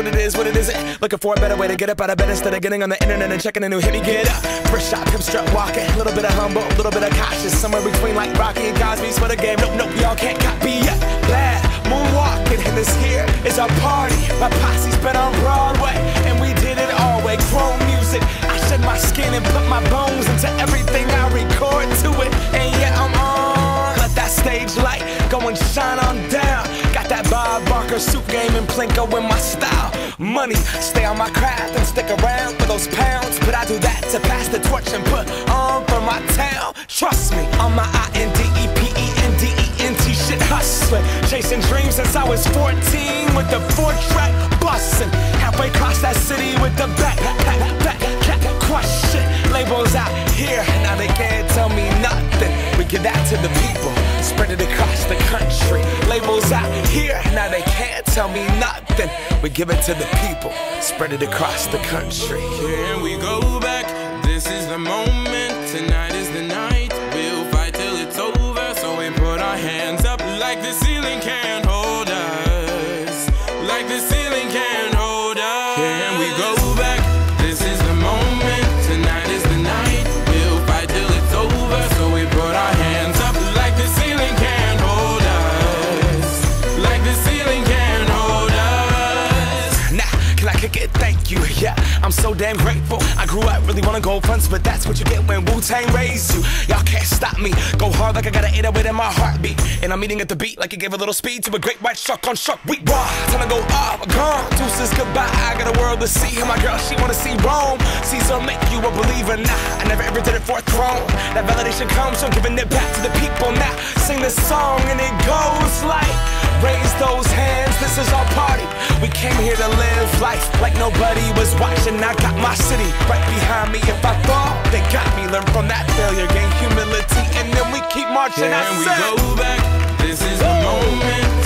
what it is, what it isn't. Looking for a better way to get up out of bed instead of getting on the internet and checking a new hit. Me get up, first shot, pimp strut walking. A little bit of humble, a little bit of cautious. Somewhere between like Rocky and Cosby's for the game. Nope, nope, y'all can't copy yet. Bad moonwalking, and this here is our party. My posse's been on Broadway, and we did it all way. Chrome music, I shed my skin and put my bones into everything I record to it. And yeah, I'm on. Let that stage light go and shine on down. Got that Bob Barker suit game and Plinko in my style. Money, stay on my craft and stick around for those pounds. But I do that to pass the torch and put on for my town. Trust me, on my INDEPENDENT shit hustling. Chasing dreams since I was 14 with the 4-track bustin'. Halfway across that city with the back crush shit. Labels out here, now they can't tell me nothing. We give that to the people, spread it across the country. Labels out here, now they can't tell me nothing. We give it to the people, spread it across the country. Can we go back? This is the moment, tonight is the night. We'll fight till it's over, so we put our hands up like the ceiling can't hold us. Like the ceiling can't hold us. Can we go back? This is the moment, tonight is the night. We'll fight till it's over, so we put our hands up like the ceiling can't hold us. Like the ceiling can't hold us. Nah, can I kick it? Thank you, yeah, I'm so damn grateful. I grew up really wanna go fronts, but that's what you get when Wu-Tang raised you. Y'all can't stop me, go hard like I got an 808 in my heartbeat. And I'm eating at the beat like it gave a little speed to a great white shark on shark week. Raw, time to go off, gone, deuces goodbye. I got a world to see, and my girl, she wanna see Rome. Caesar make you a believer, nah, I never ever did it for a throne. That validation comes from giving it back to the people. Now, sing this song and it goes like, raise those hands, this is our party. We came here to live life like nobody was watching. I got my city right behind me. If I fall, they got me. Learn from that failure, gain humility, and then we keep marching. Can we go back? This is the moment.